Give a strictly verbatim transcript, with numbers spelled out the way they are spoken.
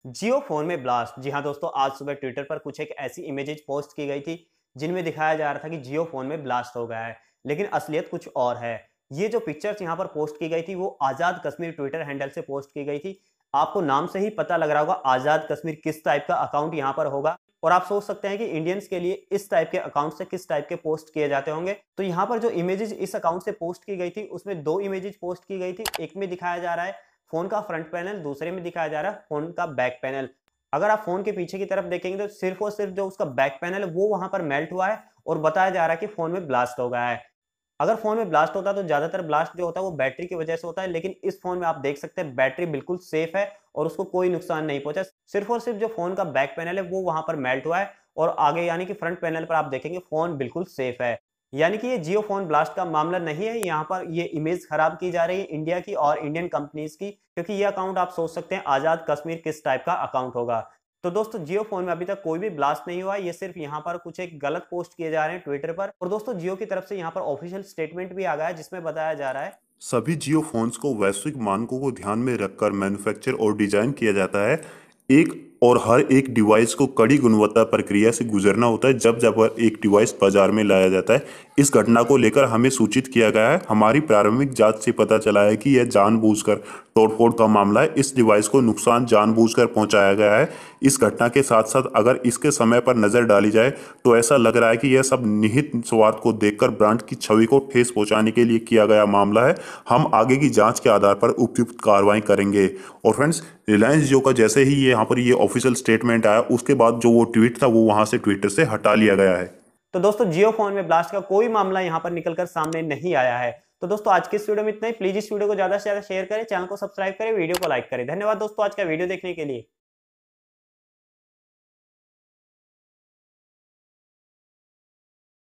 जियो phone में blast. जी हाँ दोस्तों, आज सुबह ट्विटर पर कुछ एक ऐसी इमेजेस पोस्ट की गई थी जिनमें दिखाया जा रहा था कि जियो फोन में ब्लास्ट हो गया है, लेकिन असलियत कुछ और है। ये जो पिक्चर्स यहाँ पर पोस्ट की गई थी वो आज़ाद कश्मीर ट्विटर हैंडल से पोस्ट की गई थी। आपको नाम से ही पता लग रहा होगा आज़ाद कश्मीर किस टाइप का अकाउंट यहाँ पर होगा, और आप सोच सकते हैं कि इंडियंस के लिए इस टाइप के अकाउंट से किस टाइप के पोस्ट किए जाते होंगे। तो यहाँ पर जो इमेजेस इस अकाउंट से पोस्ट की गई थी उसमें दो इमेजेस पोस्ट की गई थी। एक में दिखाया जा रहा है फोन का फ्रंट पैनल, दूसरे में दिखाया जा रहा है फोन का बैक पैनल। अगर आप फोन के पीछे की तरफ देखेंगे तो सिर्फ और सिर्फ जो उसका बैक पैनल है वो वहां पर मेल्ट हुआ है, और बताया जा रहा है कि फोन में ब्लास्ट हो गया है। अगर फोन में ब्लास्ट होता है तो ज्यादातर ब्लास्ट जो होता है वो बैटरी की वजह से होता है, लेकिन इस फोन में आप देख सकते हैं बैटरी बिल्कुल सेफ है और उसको कोई नुकसान नहीं पहुंचा। सिर्फ और सिर्फ जो फोन का बैक पैनल है वो वहां पर मेल्ट हुआ है, और आगे यानी कि फ्रंट पैनल पर आप देखेंगे फोन बिल्कुल सेफ है। यानी कि ये जियो फोन ब्लास्ट का मामला नहीं है, यहाँ पर ये इमेज खराब की जा रही है इंडिया की और इंडियन कंपनीज की, क्योंकि ये अकाउंट आप सोच सकते हैं आजाद कश्मीर किस टाइप का अकाउंट होगा। तो दोस्तों, जियो फोन में अभी तक कोई भी ब्लास्ट नहीं हुआ है, ये सिर्फ यहाँ पर कुछ एक गलत पोस्ट किए जा रहे हैं ट्विटर पर। और दोस्तों, जियो की तरफ से यहाँ पर ऑफिशियल स्टेटमेंट भी आ गया है जिसमें बताया जा रहा है सभी जियो फोन्स को वैश्विक मानकों को ध्यान में रखकर मैन्युफैक्चर और डिजाइन किया जाता है। एक और हर एक डिवाइस को कड़ी गुणवत्ता प्रक्रिया से गुजरना होता है जब जब एक डिवाइस बाजार में लाया जाता है। इस घटना को लेकर हमें सूचित किया गया है। हमारी प्रारंभिक जांच से पता चला है कि यह जानबूझकर तोड़फोड़ का मामला है। इस डिवाइस को नुकसान जानबूझकर पहुंचाया गया है। इस घटना के साथ साथ अगर इसके समय पर नजर डाली जाए तो ऐसा लग रहा है कि यह सब निहित स्वार्थ को देखकर ब्रांड की छवि को ठेस पहुंचाने के लिए किया गया मामला है। हम आगे की जांच के आधार पर उपयुक्त कार्रवाई करेंगे। और फ्रेंड्स, रिलायंस जियो का जैसे ही ये यहाँ पर ये ऑफिशियल स्टेटमेंट आया उसके बाद जो वो ट्वीट था वो वहां से ट्विटर से हटा लिया गया है। तो दोस्तों, जियो फोन में ब्लास्ट का कोई मामला यहाँ पर निकलकर सामने नहीं आया है। तो दोस्तों, आज के इस वीडियो में इतना ही। प्लीज इस वीडियो को ज्यादा से ज्यादा शेयर करें, चैनल को सब्सक्राइब करें, वीडियो को लाइक करें। धन्यवाद दोस्तों आज का वीडियो देखने के लिए।